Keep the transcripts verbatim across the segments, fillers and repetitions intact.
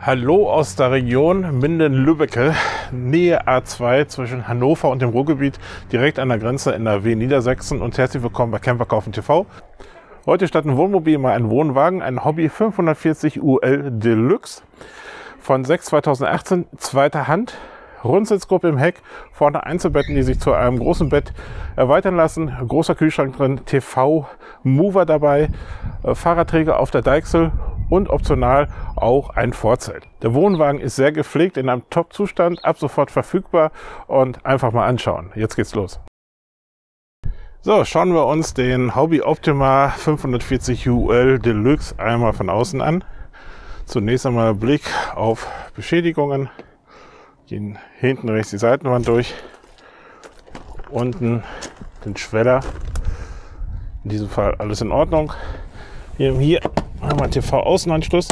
Hallo aus der Region Minden-Lübbecke, Nähe A zwei zwischen Hannover und dem Ruhrgebiet, direkt an der Grenze N R W Niedersachsen, und herzlich willkommen bei Camperkaufen T V. Heute statt ein Wohnmobil mal ein Wohnwagen, ein Hobby fünfhundertvierzig U L Deluxe von sechs zweitausendachtzehn, zweiter Hand, Rundsitzgruppe im Heck, vorne Einzelbetten, die sich zu einem großen Bett erweitern lassen, großer Kühlschrank drin, T V-Mover dabei, äh, Fahrradträger auf der Deichsel und optional auch ein Vorzelt. Der Wohnwagen ist sehr gepflegt, in einem Top-Zustand, ab sofort verfügbar, und einfach mal anschauen. Jetzt geht's los. So, schauen wir uns den Hobby Optima fünfhundertvierzig U L Deluxe einmal von außen an. Zunächst einmal Blick auf Beschädigungen. Gehen hinten rechts die Seitenwand durch, unten den Schweller. In diesem Fall alles in Ordnung. Hier, hier haben wir T V-Außenanschluss,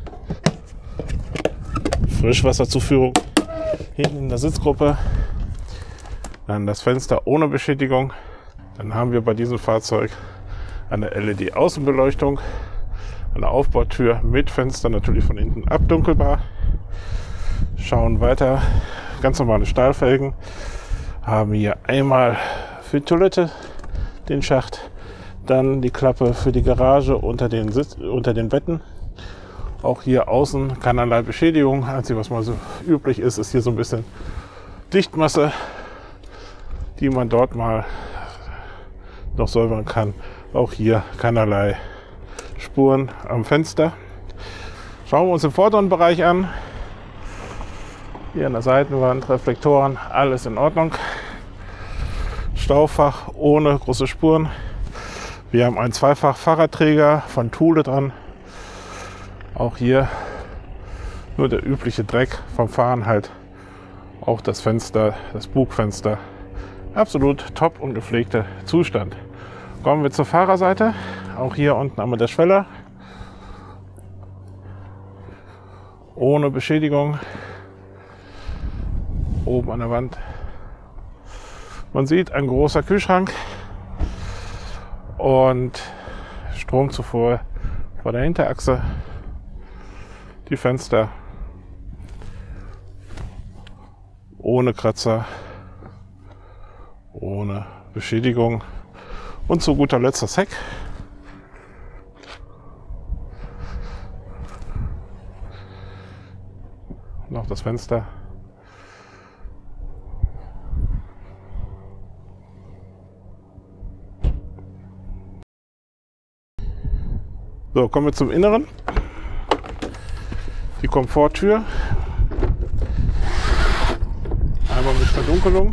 Frischwasserzuführung hinten in der Sitzgruppe, dann das Fenster ohne Beschädigung. Dann haben wir bei diesem Fahrzeug eine L E D-Außenbeleuchtung, eine Aufbautür mit Fenster, natürlich von hinten abdunkelbar. Schauen weiter, ganz normale Stahlfelgen, haben hier einmal für die Toilette den Schacht, dann die Klappe für die Garage unter den, Sitz, unter den Betten. Auch hier außen keinerlei Beschädigung. Einzig, was mal so üblich ist, ist hier so ein bisschen Dichtmasse, die man dort mal noch säubern kann. Auch hier keinerlei Spuren am Fenster. Schauen wir uns den vorderen Bereich an. Hier an der Seitenwand, Reflektoren, alles in Ordnung. Staufach ohne große Spuren. Wir haben einen Zweifach-Fahrradträger von Thule dran. Auch hier nur der übliche Dreck vom Fahren halt. Auch das Fenster, das Bugfenster, absolut top und gepflegter Zustand. Kommen wir zur Fahrerseite. Auch hier unten haben wir der Schweller. Ohne Beschädigung. Oben an der Wand. Man sieht, ein großer Kühlschrank und Stromzufuhr vor der Hinterachse. Die Fenster ohne Kratzer, ohne Beschädigung, und zu guter Letzt das Heck. Noch das Fenster. So, kommen wir zum Inneren. Die Komforttür. Einmal mit Verdunkelung.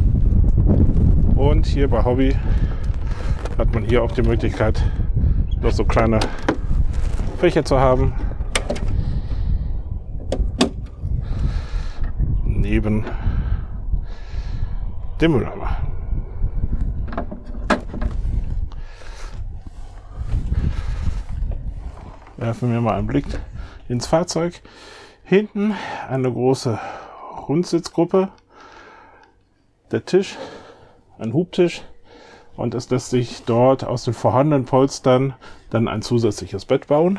Und hier bei Hobby hat man hier auch die Möglichkeit, noch so kleine Fächer zu haben. Neben dem Mülleimer. Werfen wir mal einen Blick ins Fahrzeug. Hinten eine große Rundsitzgruppe, der Tisch, ein Hubtisch, und es lässt sich dort aus den vorhandenen Polstern dann ein zusätzliches Bett bauen.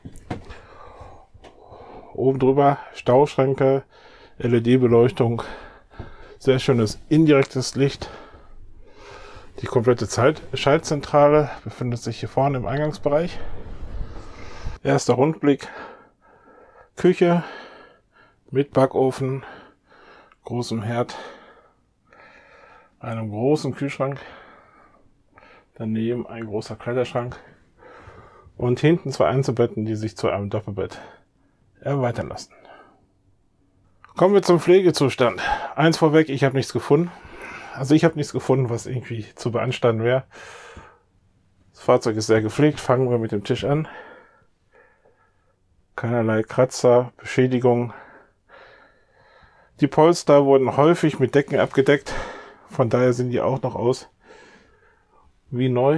Oben drüber Stauschränke, L E D-Beleuchtung, sehr schönes indirektes Licht. Die komplette Zeit Schaltzentrale befindet sich hier vorne im Eingangsbereich. Erster Rundblick, Küche mit Backofen, großem Herd, einem großen Kühlschrank, daneben ein großer Kleiderschrank und hinten zwei Einzelbetten, die sich zu einem Doppelbett erweitern lassen. Kommen wir zum Pflegezustand. Eins vorweg, ich habe nichts gefunden. Also ich habe nichts gefunden, was irgendwie zu beanstanden wäre. Das Fahrzeug ist sehr gepflegt. Fangen wir mit dem Tisch an. Keinerlei Kratzer, Beschädigung. Die Polster wurden häufig mit Decken abgedeckt. Von daher sehen die auch noch aus wie neu.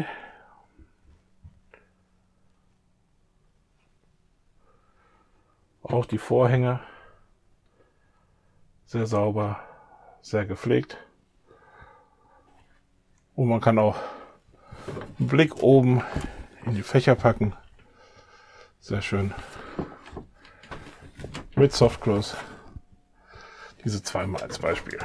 Auch die Vorhänge sehr sauber, sehr gepflegt. Und man kann auch einen Blick oben in die Fächer packen. Sehr schön. mit Softclose. Diese zweimal als Beispiel.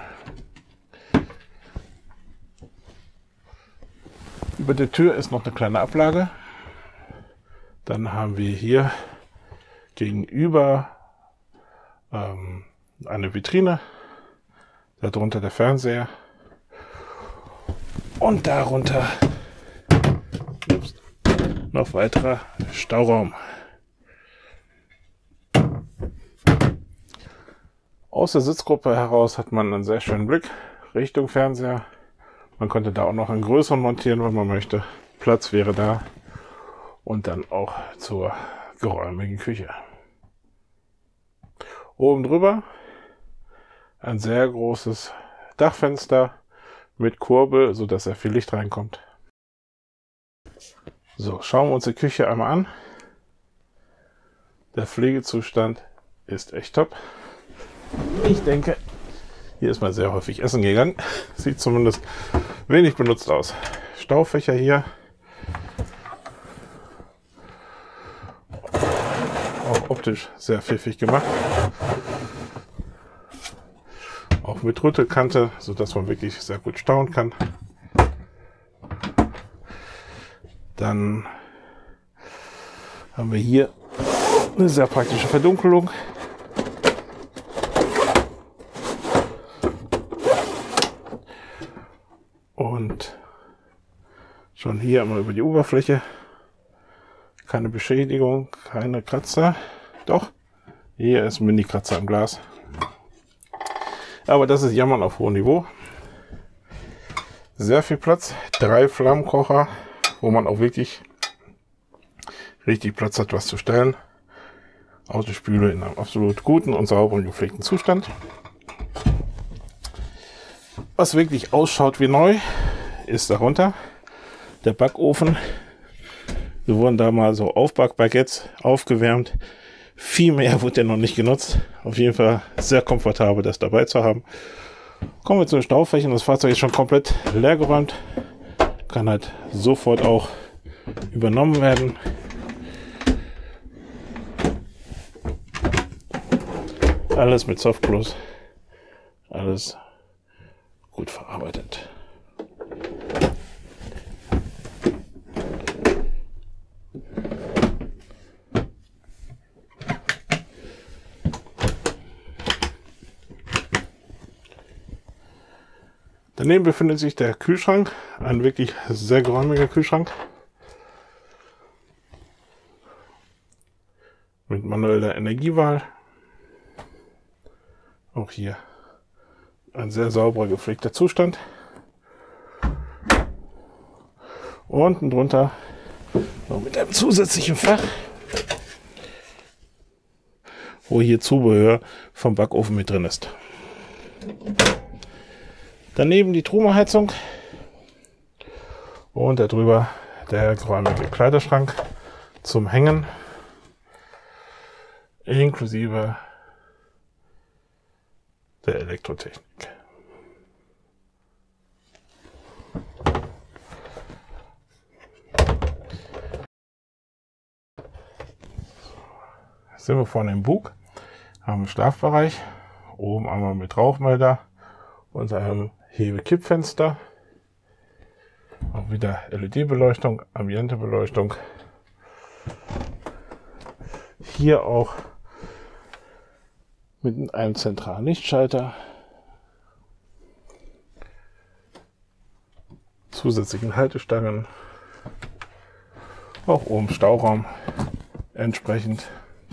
Über der Tür ist noch eine kleine Ablage. Dann haben wir hier gegenüber ähm, eine Vitrine, darunter der Fernseher und darunter ups, noch weiterer Stauraum. Aus der Sitzgruppe heraus hat man einen sehr schönen Blick Richtung Fernseher. Man könnte da auch noch einen größeren montieren, wenn man möchte. Platz wäre da. Und dann auch zur geräumigen Küche. Oben drüber ein sehr großes Dachfenster mit Kurbel, sodass sehr viel Licht reinkommt. So, schauen wir uns die Küche einmal an. Der Pflegezustand ist echt top. Ich denke, hier ist man sehr häufig essen gegangen. Sieht zumindest wenig benutzt aus. Staufächer hier. Auch optisch sehr pfiffig gemacht. Auch mit Rüttelkante, sodass man wirklich sehr gut stauen kann. Dann haben wir hier eine sehr praktische Verdunkelung. Und schon hier einmal über die Oberfläche. Keine Beschädigung, keine Kratzer. Doch, hier ist ein Mini-Kratzer im Glas. Aber das ist Jammern auf hohem Niveau. Sehr viel Platz. Drei Flammenkocher, wo man auch wirklich richtig Platz hat, was zu stellen. Autospüle in einem absolut guten und sauberen, gepflegten Zustand. Was wirklich ausschaut wie neu, ist darunter der Backofen. Wir wurden da mal so Aufbackbaguettes aufgewärmt. Viel mehr wurde ja noch nicht genutzt. Auf jeden Fall sehr komfortabel, das dabei zu haben. Kommen wir zu den Staufächern. Das Fahrzeug ist schon komplett leergeräumt. Kann halt sofort auch übernommen werden. Alles mit Softclose. Alles gut verarbeitet. Daneben befindet sich der Kühlschrank, ein wirklich sehr geräumiger Kühlschrank mit manueller Energiewahl. Auch hier ein sehr sauberer, gepflegter Zustand. Unten drunter noch mit einem zusätzlichen Fach, wo hier Zubehör vom Backofen mit drin ist. Daneben die Trumeheizung und darüber der geräumige Kleiderschrank zum Hängen, inklusive der Elektrotechnik. Jetzt sind wir vorne im Bug, haben einen Schlafbereich, oben einmal mit Rauchmelder und einem Hebekippfenster. Auch wieder L E D-Beleuchtung, Ambiente-Beleuchtung. Hier auch mit einem zentralen Lichtschalter. Zusätzlichen Haltestangen. Auch oben Stauraum entsprechend.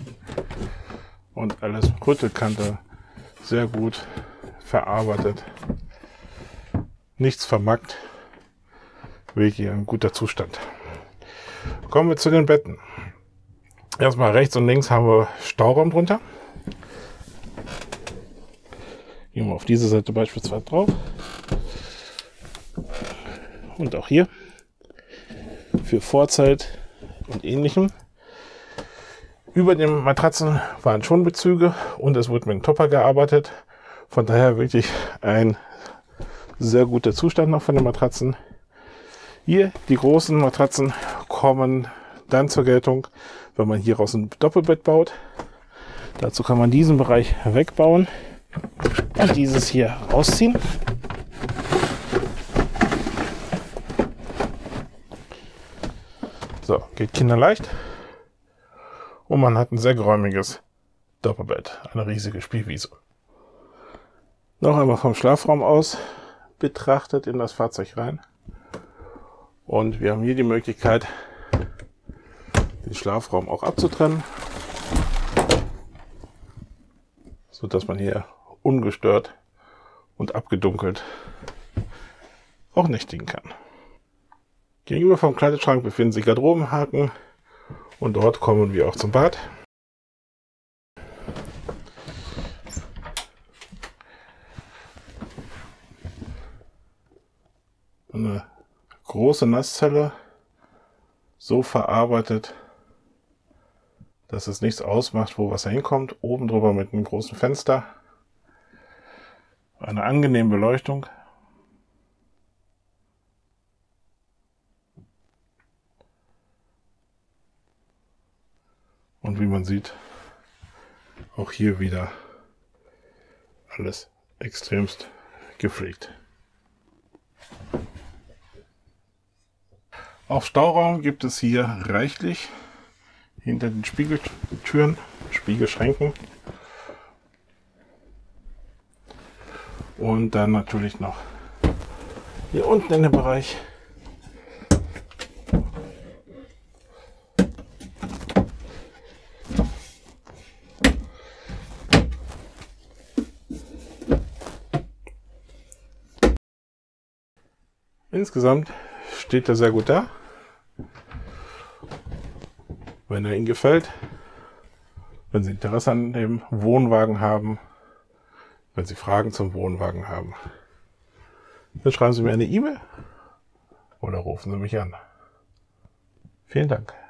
Und alles Rüttelkante. Sehr gut verarbeitet. Nichts vermackt. Wirklich ein guter Zustand. Kommen wir zu den Betten. Erstmal rechts und links haben wir Stauraum drunter. Gehen wir auf diese Seite beispielsweise drauf. Und auch hier für Vorzelt und Ähnlichem. Über den Matratzen waren schon Bezüge und es wurde mit dem Topper gearbeitet. Von daher wirklich ein sehr guter Zustand noch von den Matratzen. Hier die großen Matratzen kommen dann zur Geltung, wenn man hieraus ein Doppelbett baut. Dazu kann man diesen Bereich wegbauen und dieses hier rausziehen. So, geht kinderleicht. Und man hat ein sehr geräumiges Doppelbett, eine riesige Spielwiese. Noch einmal vom Schlafraum aus betrachtet in das Fahrzeug rein. Und wir haben hier die Möglichkeit, den Schlafraum auch abzutrennen, so dass man hier ungestört und abgedunkelt auch nächtigen kann. Gegenüber vom Kleiderschrank befinden sich Garderobenhaken und dort kommen wir auch zum Bad. Eine große Nasszelle, so verarbeitet, dass es nichts ausmacht, wo Wasser hinkommt. Oben drüber mit einem großen Fenster. Eine angenehme Beleuchtung. Und wie man sieht, auch hier wieder alles extremst gepflegt. Auch Stauraum gibt es hier reichlich hinter den Spiegeltüren, Spiegelschränken. Und dann natürlich noch hier unten in dem Bereich insgesamt steht er sehr gut da. Wenn er Ihnen gefällt, wenn Sie Interesse an dem Wohnwagen haben, wenn Sie Fragen zum Wohnwagen haben, dann schreiben Sie mir eine E-Mail oder rufen Sie mich an. Vielen Dank.